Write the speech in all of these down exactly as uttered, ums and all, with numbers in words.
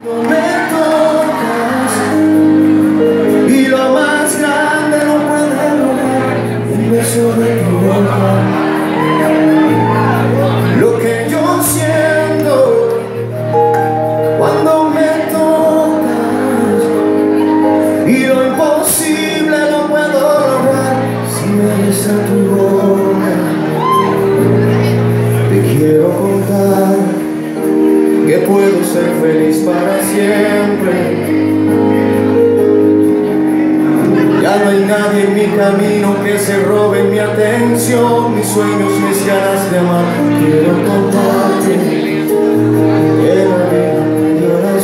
Me tocas y lo más grande no puede lograr un beso de tu boca. Lo que yo siento cuando me tocas y lo imposible no puedo lograr si me besa tu boca. Te quiero contar que puedo ser feliz para siempre. Ya no hay nadie en mi camino que se robe mi atención, mis sueños, mis ganas de amar. Quiero contarte que la vida me dio la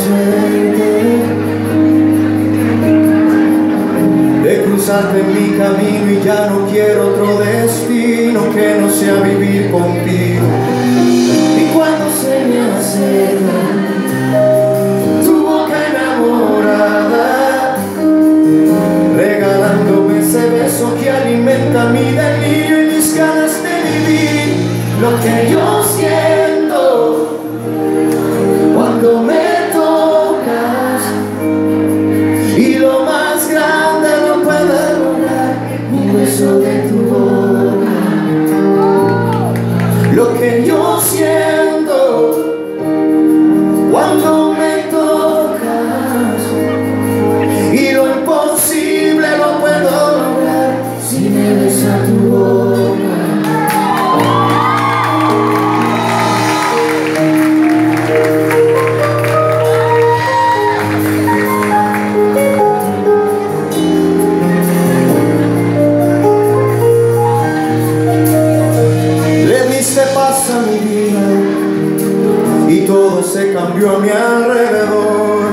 suerte de cruzarte en mi camino y ya no quiero otro destino que no sea vivir contigo. Y cuando se me acerca tu boca enamorada, regalándome ese beso que alimenta mi delirio y mis ganas de vivir, lo que yo siento cuando me tocas y lo más grande no puede lograr un beso de tu boca. Lo que yo siento cuando me tocas y lo imposible no puedo lograr si me besa tu boca. Le diste paz a mi vida y todo se cambió a mi alrededor.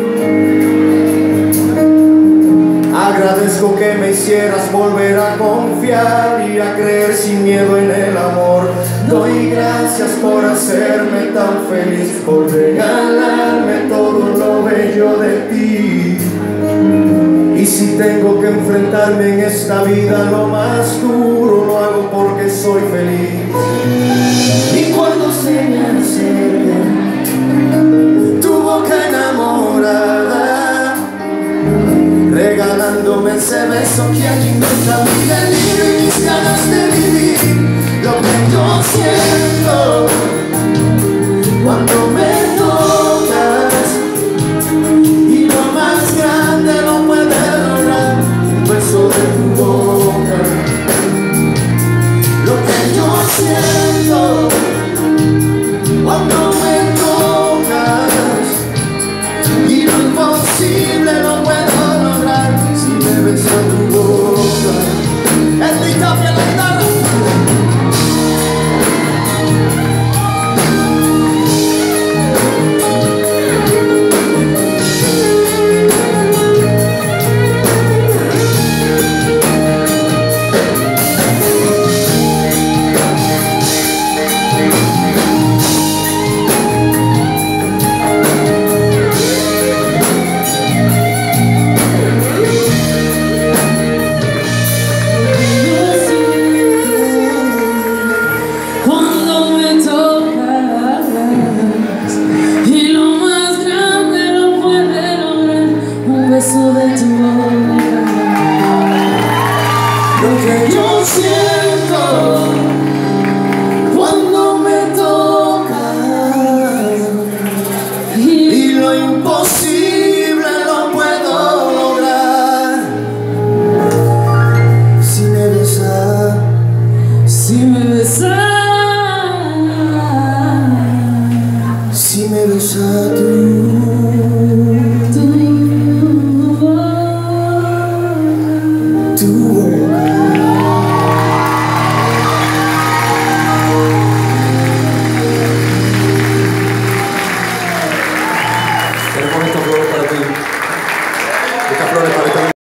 Agradezco que me hicieras volver a confiar y a creer sin miedo en el amor. Doy gracias por hacerme tan feliz, por regalarme todo lo bello de ti. Y si tengo que enfrentarme en esta vida lo más duro, lo hago porque soy feliz. Y cuando se me acerca tu boca enamorada, regalándome ese beso que alimenta mi delirio y mis ganas de vivir, lo que yo siento cuando me tocas y lo más grande no puede lograr un beso de tu boca. Lo que yo siento cuando me tocas y lo imposible no puedo lograr si me besa tu boca. Es mi copia la guitarra. De tu boca. Lo que yo siento cuando me tocas y lo imposible